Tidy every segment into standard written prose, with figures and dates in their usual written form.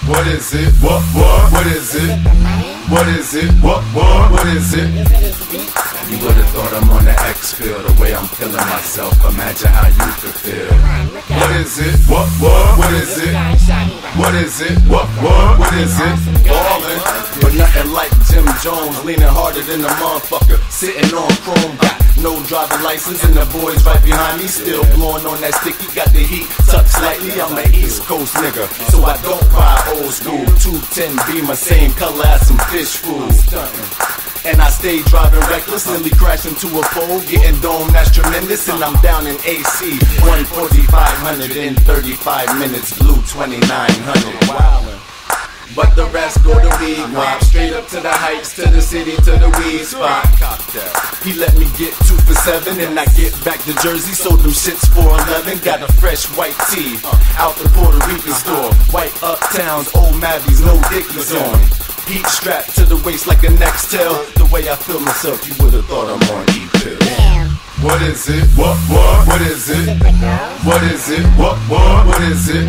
What is it? What is it? What is it? What is it? You would've thought I'm on the X pill, the way I'm feeling myself. Imagine how you could feel. What is it? What is it? What is it? What is it? Ballin', but nothing like Jim Jones, leaning harder than a motherfucker, sitting on chrome. Got no driving license and the boys right behind me, still blowing on that sticky. Got the heat tucked slightly. I'm an East Coast nigga, so I don't buy old school. 210 be my same color as some fish food. And I stay driving reckless, nearly crash into a pole, getting domed, that's tremendous. And I'm down in AC, 14500 in 35 minutes, blue 2900. Wildin'. But the rest go to weed wop, straight up to the heights, to the city, to the weed spot. He let me get 2 for 7, and I get back to Jersey, sold them shits for 11. Got a fresh white tee out the Puerto Rican store. White uptowns, old Mavvies, no Dickies on. Heat strapped to the waist like a Nextel. The way I feel myself, you would've thought I'm on E-pill. What is it? What is it? What is it? What is it?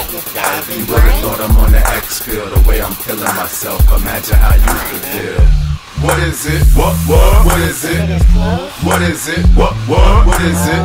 You would've thought I'm on the X pill, the way I'm feeling myself. Imagine how you could feel. What is it? What is it? What is it? What is it?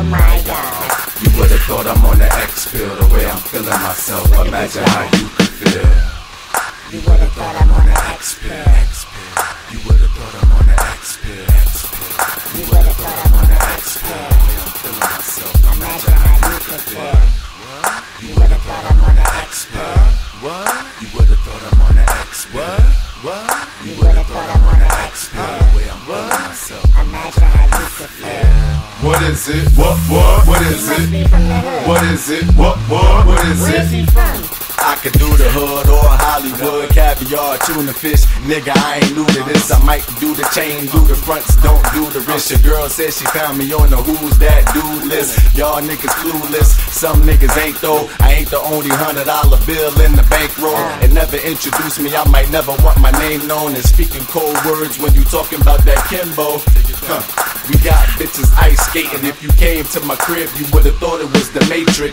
You would've thought I'm on the X pill, the way I'm feeling myself. Imagine how you could feel. You would've thought I'm on the X pill. You would've thought I'm on the X pill. You would've thought I'm on the X pill, the way I'm feeling myself. Imagine how you could feel. You would've thought I'm on the X pill. You would've thought I'm on the X pill. You would've thought I'm on the X pill, the way I'm feeling myself. Imagine how you could feel. What is it? What is it? What is it? What is it? Where's he from? I could do the hood or Hollywood, caviar, tuna fish. Nigga, I ain't new to this. I might do the chain, do the fronts, don't do the wrist. Your girl says she found me on the who's that dude list. Y'all niggas clueless, some niggas ain't though. I ain't the only $100 bill in the bankroll. And never introduce me, I might never want my name known. And speaking cold words when you talking about that Kimbo. We got bitches ice skating. If you came to my crib, you would've thought it was the Matrix.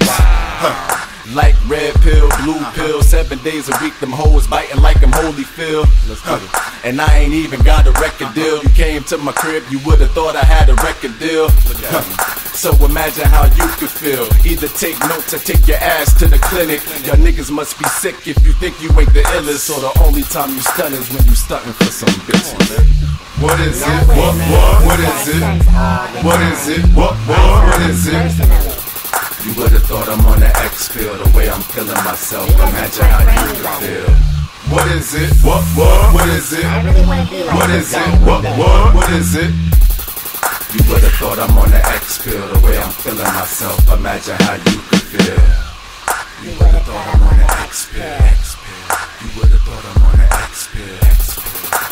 Like red pill, blue pill, 7 days a week, them hoes biting like I'm Holyfield. And I ain't even got a record deal. You came to my crib, you would've thought I had a record deal. So imagine how you could feel. Either take notes or take your ass to the clinic. Y'all niggas must be sick if you think you ain't the illest. So the only time you stun is when you stuntin' for some bitches. What is it? What is it? What is it? What is it? You would've thought I'm on the X pill, the way I'm feeling myself. Imagine how you could feel. What is it? What is it? What is it? What is it? You would've thought I'm on the X pill, the way I'm feeling myself. Imagine how you could feel. You would've thought I'm on the X pill. You would've thought I'm on the X pill.